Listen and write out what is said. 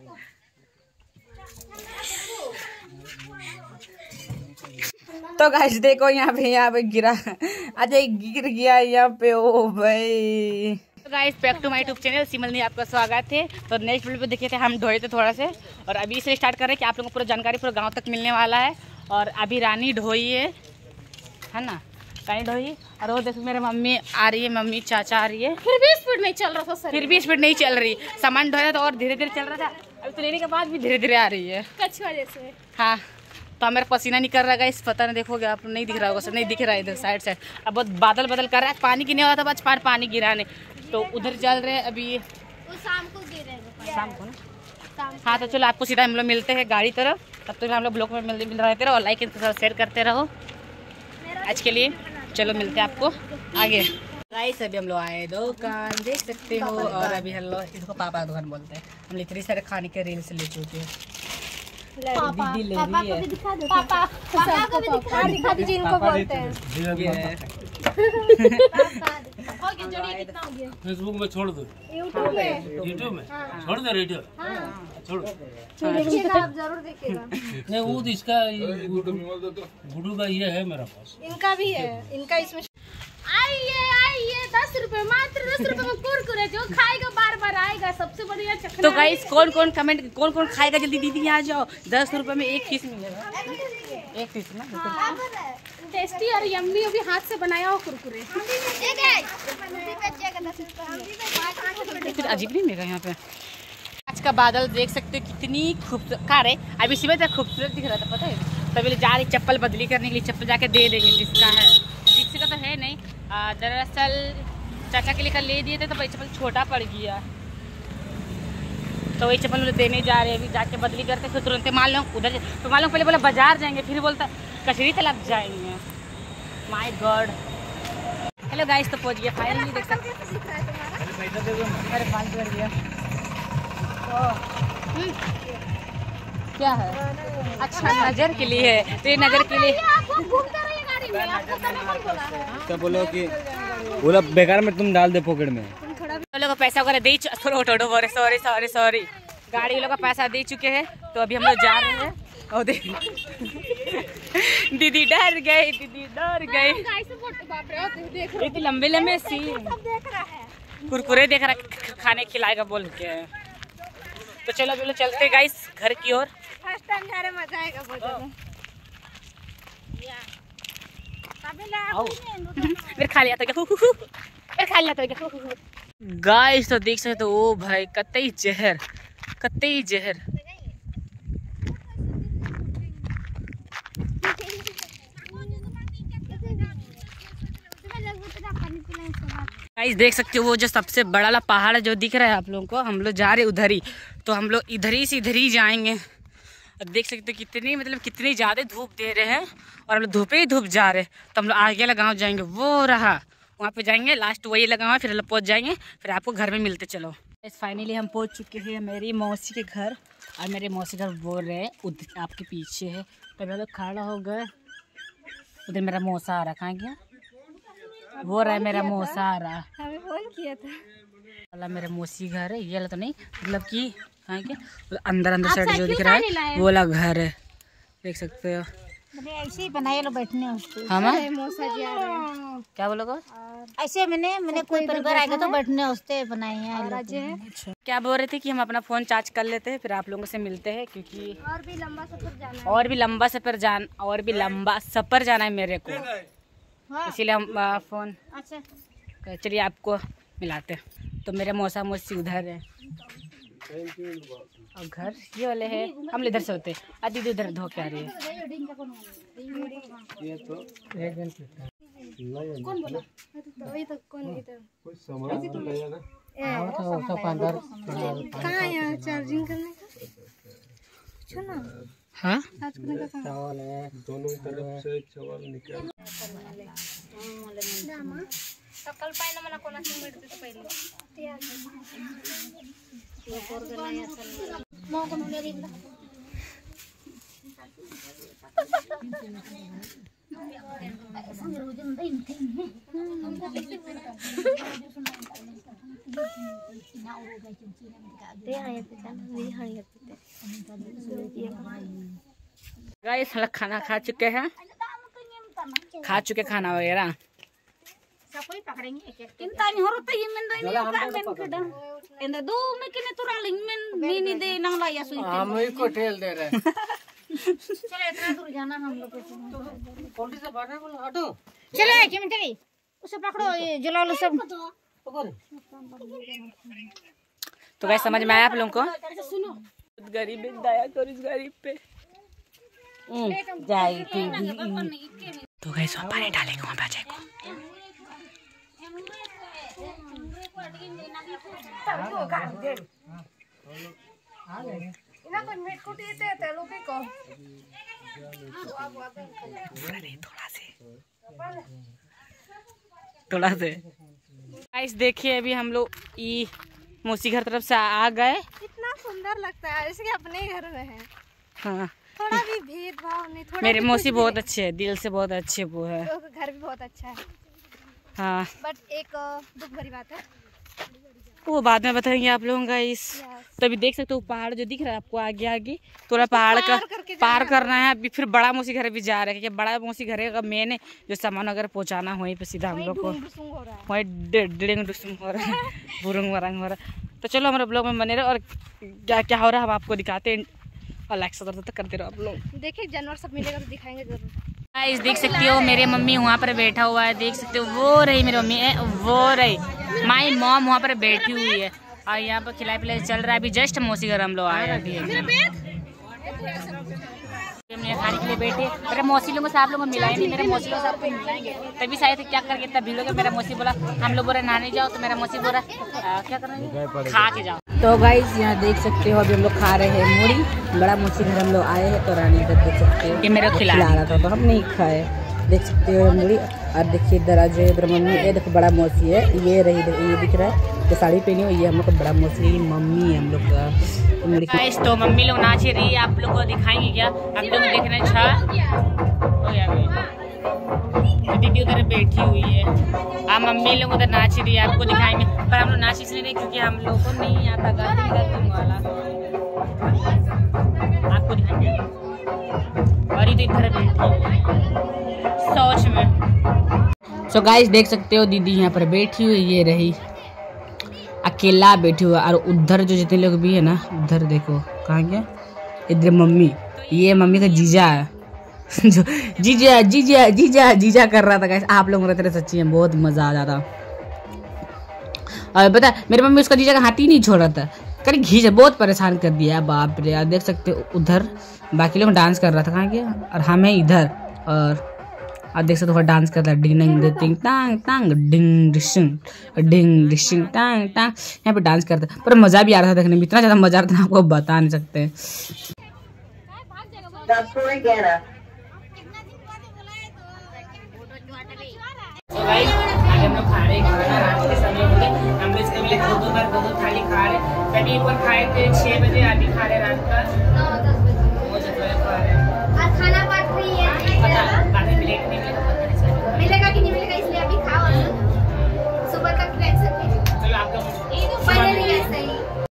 तो गाइस देखो यहाँ पे गिरा, अजय गिर गया यहाँ पे। ओ भाई, तो guys back to my YouTube channel सिमल में आपका स्वागत है। तो नेक्स्ट वीडियो पे देखे थे हम ढोए थे थोड़ा से, और अभी से स्टार्ट कर रहे हैं कि आप लोगों को पूरा जानकारी पूरा गांव तक मिलने वाला है। और अभी रानी ढोई है ना, रानी ढोई। और वो देखो मेरे मम्मी आ रही है, मम्मी चाचा आ रही है। फिर भी स्पीड नहीं चल रहा था सर, फिर भी स्पीड नहीं चल रही। सामान ढोया तो और धीरे धीरे चल रहा था, अभी तो लेने के बाद भी धीरे धीरे आ रही है कछुआ जैसे। हाँ, तो मेरा पसीना नहीं कर रहा है, इस पता नहीं, देखोगे आप नहीं दिख रहा होगा, नहीं दिख रहा है इधर साइड से। अब बहुत बादल बदल कर रहा है, पानी गिरने वाला था, बस पानी गिरा नहीं, तो उधर चल रहे हैं अभी। वो शाम को गिरेगा, शाम को ना। हाँ तो चलो आपको सीधा हम लोग मिलते हैं गाड़ी तरफ, तब तक हम लोग ब्लॉग में मिल रहते रहो और लाइक शेयर करते रहो। आज के लिए चलो मिलते हैं आपको आगे। गाइस अभी हम लोग आए दुकान, देख सकते हो। और अभी हम लोग इसको पापा दुकान बोलते हैं। हम इतनी सारे खाने के रील्स ले चुके हैं। दीदी ले रही है, पापा को भी दिखा दीजिए, इनको बोलते हैं। फेसबुक में छोड़ दो, यूट्यूब में छोड़ दो, रेडियो छोड़ो, आप जरूर देखिएगा। नहीं वो तो इसका गुडू का ये है मेरा पास, इनका भी है, इनका इसमें। आइए 10 रुपए, मात्र 10 रुपए में कुरकुरे, जो खाएगा बार बार आएगा, सबसे बढ़िया चखना। तो गाइस कौन कौन खाएगा, जल्दी दीदी आ जाओ। 10 रुपए में एक पीस मिलेगा, एक पीस ना। टेस्टी और यम्मी, अभी हाथ से बनाया हो कुरकुरे। फिर अजीब नहीं मिलेगा यहाँ पे। आज का बादल देख सकते हो कितनी खूबसूरत कार है। अभी सुबह तक खूबसूरत दिख रहा था, पता है। तभी जा रही चप्पल बदली करने के लिए, चप्पल जाके दे देंगे जिसका है, जिसका तो है नहीं। दरअसल चाचा के लिए कल ले दिए थे, तो भाई चप्पल छोटा पड़ गया, तो वही चप्पल देने जा रहे हैं। अभी जाके बदली करते फिर तुरंत मान लो उधर, तो मान लो पहले बोला बाजार जाएंगे, फिर बोलता कचरी तालाब जाएंगे। My God. हेलो गाइस, तो पहुंच गया फाइनली, देख सकते क्या है। अच्छा नजर के लिए है, तो ये नजर के लिए क्या बोलो कि बोला बेकार में तुम डाल दे पॉकेट में। लोगों को पैसा वगैरह दे, सॉरी गाड़ी लोगों का पैसा दे चुके हैं। तो अभी हम लोग जा रहे हैं। और दीदी डर गए, इतने लंबे लंबे सीन, कुरकुरे देख रहा खाने खिलाएगा बोल के। तो चलो चलते गाइस घर की ओर। फर्स्ट टाइम जा रहे, मजा आएगा बहुत। फिर खा लिया तो क्या, गाइस तो देख सकते हो। ओ भाई कतई जहर। गाइस देख सकते हो वो जो सबसे बड़ा वाला पहाड़ जो दिख रहा है आप लोगों को, हम लोग जा रहे उधर ही। तो हम लोग इधर ही जाएंगे। अब देख सकते हो कितनी ज़्यादा धूप दे रहे हैं, और हम लोग धूप ही धूप जा रहे हैं। तो हम लोग आगे वाला गाँव जाएंगे, वो रहा वहाँ पे जाएंगे, लास्ट वही लगा हुआ, फिर हम लोग पहुँच जाएंगे, फिर आपको घर में मिलते। चलो फाइनली हम पहुँच चुके हैं मेरी मौसी के घर। और मेरे मौसी घर बोल रहे हैं आपके पीछे है। तब हम लोग खड़ा हो गए, उधर मेरा मौसा आ रहा, कहाँ गया वो रहा है, मेरा मौसा आ रहा, हमें फोन किया था। मेरा मौसी घर है ये वाला, तो नहीं मतलब कि कहाँ के अंदर साइड जो दिख रहा है वो वाला घर है, देख सकते हो। ऐसे ही बनाए लो बैठने उसको। हम मौसा जी आ रहे हैं। क्या बोलोगे? ऐसे मैंने कोई परिवार आएगा तो बैठने वास्ते बनाए हैं। क्या बोल रहे थे कि हम अपना फोन चार्ज कर लेते हैं, फिर आप लोगों से मिलते हैं, क्योंकि और भी लंबा सफर जाना है मेरे को। हाँ। इसीलिए हम फोन। अच्छा चलिए आपको मिलाते हैं। तो मेरे मौसा मौसी उधर है और घर ये वाले हैं, हम इधर से होते हैं। दीदी उधर धो के आ रही है। कौन बोला? कहाँ है चार्जिंग करने का? हाँ चावल है, दोनों तरफ से चावल निकल। सकल पाहिलं मला कोणाची मिळते तर पहिले ते पोरग नाही असेल मग कोण उद्या दिला संग रोज गाइस हम लोग खाना खा चुके हैं, खाना वगैरह। हम ही को ठेल दे रहे हैं। चलो इतना दूर जाना हम लोग को। पोल्ट्री से बाहर बोलो हटो। चले चिमटे उसे पकड़ो, ये जला लो सब। तो गाइस समझ में आया आप लोगों को? सुनो गरीब दया करो इस गरीब पे। तो गाइस वहाँ पानी डालेंगे वहाँ पे अजय को। थोड़ा से गाइस देखिए अभी हम लोग ई मौसी घर तरफ से आ गए। कितना सुंदर लगता है जैसे कि अपने घर में है। हाँ थोड़ा भी भेदभाव नहीं, थोड़ा मेरे भी मौसी कुछ बहुत अच्छे है, दिल से बहुत अच्छे वो है। नहीं। घर भी बहुत अच्छा है, हाँ बट एक दुख भरी बात है, वो बाद में बताएंगे आप लोगों का। इस तो अभी देख सकते हो पहाड़ जो दिख रहा है आपको आगे आगे, थोड़ा पहाड़ का पार करना है। अभी फिर बड़ा मौसी घर भी जा रहे हैं, क्योंकि बड़ा मौसी घर का मेन है जो सामान अगर पहुंचाना हो वहीं पे सीधा हम लोग को वहीं डिड़िंग डुसुम हो रहा है, बुरंग वरंग हो रहा है। तो चलो हमारे ब्लॉग में बने रहे और क्या क्या हो रहा है हम आपको दिखाते हैं, और लाइक सब्सक्राइब तक करते रहो आप लोग। देखिए जानवर सब मिलेगा तो दिखाएंगे जरूर। गाइस देख सकते हो मेरे मम्मी वहाँ पर बैठा हुआ है, देख सकते हो वो रही मेरी मम्मी है, वो रही माई मॉम वहाँ पर बैठी हुई है, और यहाँ पर खिलाई पिलाई चल रहा है। अभी जस्ट मौसी घर हम लोग आए हैं, अभी खाने के लिए बैठे। मेरे मौसी लोगों से आप लोगों को मिलाए नहीं, मेरे मौसी लोगों से आपको मिलाएंगे तभी शायद क्या करके इतना भीड़ हो गया। मेरा मौसी बोला हम लोग बोला नहाने जाओ, तो मेरा मौसी बोला क्या करेंगे खा के जाओ। तो गाइस यहाँ देख सकते हो अभी हम लोग खा रहे हैं मूढ़ी। बड़ा मौसी घर हम लोग आए हैं तो रानी इधर देख सकते हो ये मेरा खिला रहा था तो हम नहीं खाए, देख सकते हो मूढ़ी। और देखिए दराज है इधर मम्मी, ये देखो बड़ा मौसी है, ये रही ये दिख रहा है जो साड़ी पहनी हुई है हम लोग का बड़ा मौसी मम्मी है हम लोग का। तो मम्मी लोग नाच रही है, आप लोग को दिखाएंगे क्या? हम लोग देख रहे हैं दीदी उधर बैठी हुई है, मम्मी लोग उधर नाच रही है, आपको दिखाएंगे। पर हम लोग नाच इसलिए नहीं क्योंकि हम लोग को नहीं आता गाती वाला, आपको दिखाएंगे। और ये इधर बैठी हुई सोच में। सो गाइस देख सकते हो दीदी यहाँ पर बैठी हुई, ये रही अकेला बैठी हुआ। और उधर जो जितने लोग भी है ना, उधर देखो कहाँ गया, इधर मम्मी, ये मम्मी का जीजा है जो जीजा जीजा जीजा जीजा कर रहा था। गाइस आप लोग रहते सच्ची में बहुत मजा आ जाता। और बता मेरी मम्मी उसका जीजा का हाथ ही नहीं छोड़ रहा था, कहीं घींच बहुत परेशान कर दिया बाप रे। यार देख सकते हो उधर बाकी लोग डांस कर रहा था, कहाँ गया, और हमें इधर। और देख सकते हो डांस कर रहा है डिंग डिंग डिंग टांग टांग डिंग डिशिंग डिंग डिशिंग टांग टांग, यहाँ पे डांस करता है। पर मजा भी आ रहा था देखने में, इतना ज्यादा मजा आ रहा था आपको बता नहीं सकते। हम लोग खा रहे रात के समय हो गए, हम लोग इसके लिए दो थाली खा रहे। पहले एक बार खाए थे 6 बजे, अभी खा रहे रात का